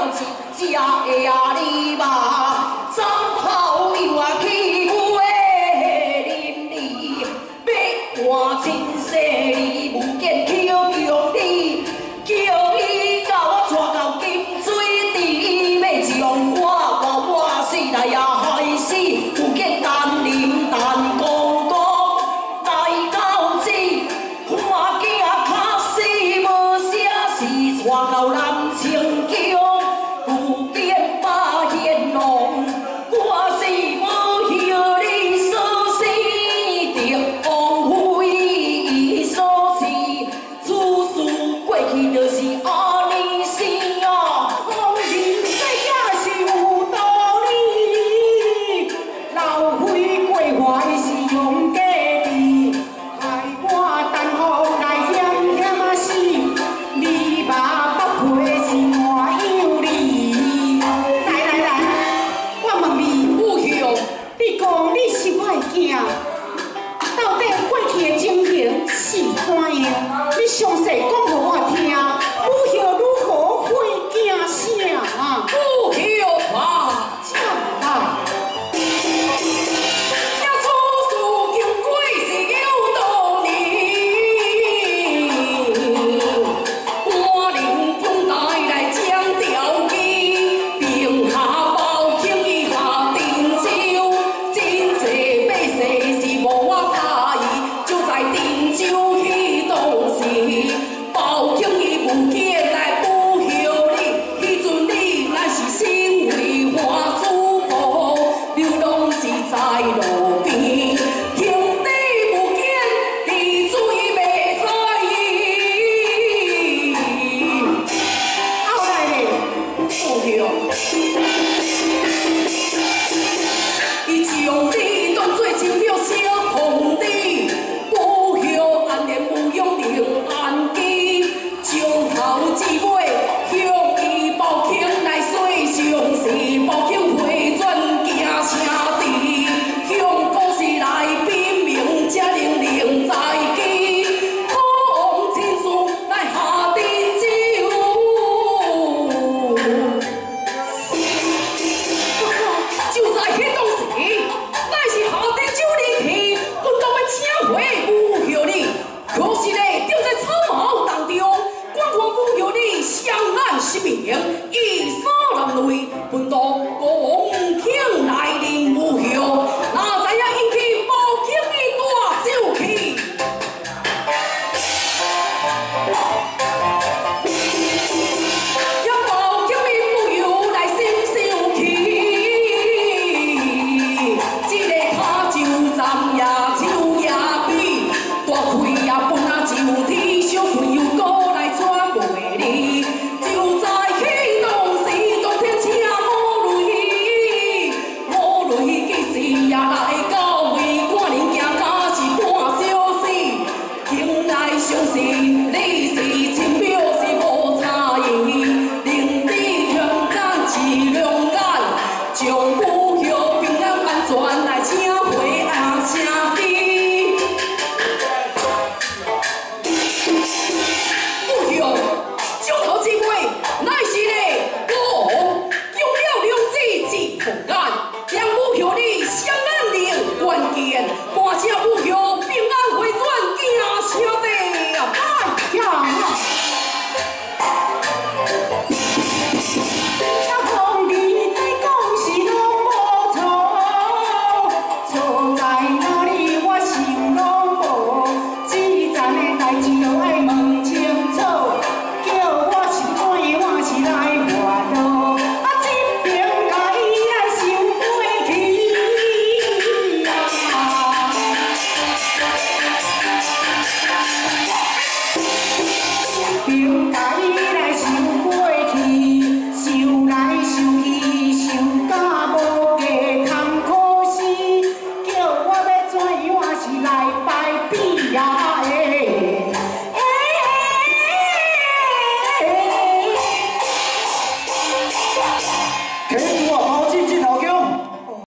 只会啊你嘛，早后又啊去我的林里，要换亲生你无见口用你，叫伊甲我带到金水池，要将我死来也害死，有见单啉单公公来到这，看囝拍死无啥事，带到南清桥。 有见把烟浓，我是无晓你所生的枉费伊所赐，此事过去就是安尼生啊。红人世也是有道理，老岁过坏是用假币，害我等候来险险啊死，你爸不配是我有理。 你讲你是我的囝，到底过去的情形是怎样？你详细讲给我听，母后如何回囝啥啊？母后吧，这啊，这处事经过是有道理，我领中带来将调机，并下报请伊下定州。 是无我差异，就在定州迄当时，报警伊无见来补后你，迄阵你乃是身为花主仆，流浪是在路边，兄弟无见，滴水袂在意。后来咧，补后，伊将你当作亲表小皇帝，补后安然无用另安机，从头至尾向伊报警来说详细，报警回转行车地，向故事来禀明，才令在记，可望亲事来下定州。就在迄当时。 乃是下定州离去，阮当要请回母后你，可是咧，就在草茅当中，我看母后你相安失明。